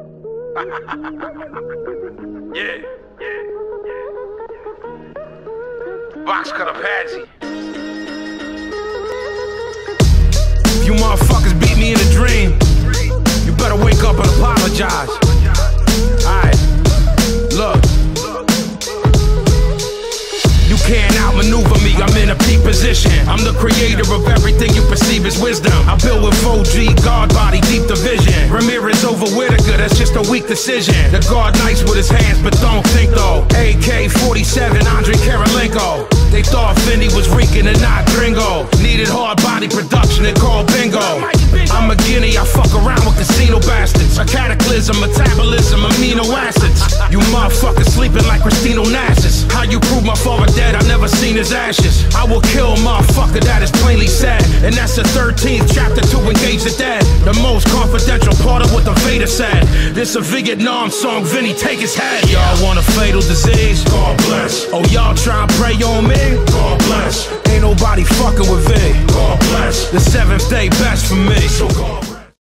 Yeah. Box Cutter Patsy. If you motherfuckers beat me in a dream, you better wake up and apologize. Alright, look. You can't outmaneuver me, I'm in a peak position. I'm the creator of everything you perceive as wisdom. I built with 4G, guard body, deep division. Ramirez over Whitaker, that's just a weak decision. The guard nice with his hands, but don't think though. AK-47, Andre Karolinko. They thought Fendi was Rican and not gringo. Needed hard body production and called bingo. I'm a guinea, I fuck around with casino bastards. A cataclysm, metabolism, amino acids. You motherfuckers sleeping like Christina Onassis. How you prove my father dead? I never seen his ashes. I will kill a motherfucker that is plainly sad. And that's the 13th chapter to engage the dead. The most confidential part of what the Vader said. This a Vietnam song, Vinny, take his head. Y'all want a fatal disease? God bless. Oh, y'all try and pray on me? God bless. Ain't nobody fucking with V. God bless. The seventh day best for me. So God bless.